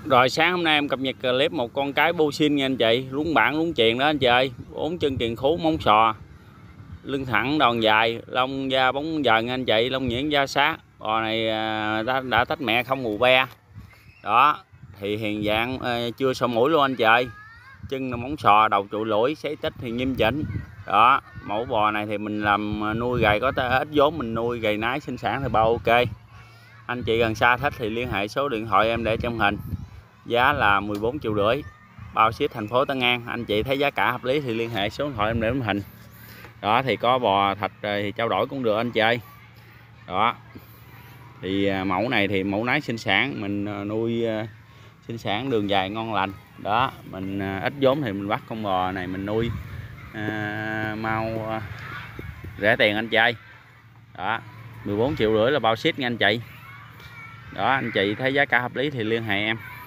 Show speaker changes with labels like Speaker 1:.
Speaker 1: Rồi sáng hôm nay em cập nhật clip một con cái bô xin nha anh chị, luống bản luống chuyền đó anh chị ơi, 4 chân chuyền khú móng sò, lưng thẳng đòn dài, lông da bóng dần anh chị, lông nhuyễn da sát. Bò này đã tách mẹ không mù be. Đó, thì hiện dạng chưa sổ mũi luôn anh chị ơi. Chân là móng sò, đầu trụ lũi, sấy tích thì nghiêm chỉnh. Đó, mẫu bò này thì mình làm nuôi gầy có ít vốn, mình nuôi gầy nái sinh sản thì bao ok. Anh chị gần xa thích thì liên hệ số điện thoại em để trong hình. Giá là 14,5 triệu, bao ship thành phố Tân An. Anh chị thấy giá cả hợp lý thì liên hệ số điện thoại em để trong hình. Đó, thì có bò thịt thì trao đổi cũng được anh chị ơi. Đó, thì mẫu này thì mẫu nái sinh sản, mình nuôi sinh sản đường dài ngon lành. Đó, mình ít vốn thì mình bắt con bò này mình nuôi mau rẻ tiền anh chị ơi. Đó, 14,5 triệu là bao ship nha anh chị. Đó, anh chị thấy giá cả hợp lý thì liên hệ em.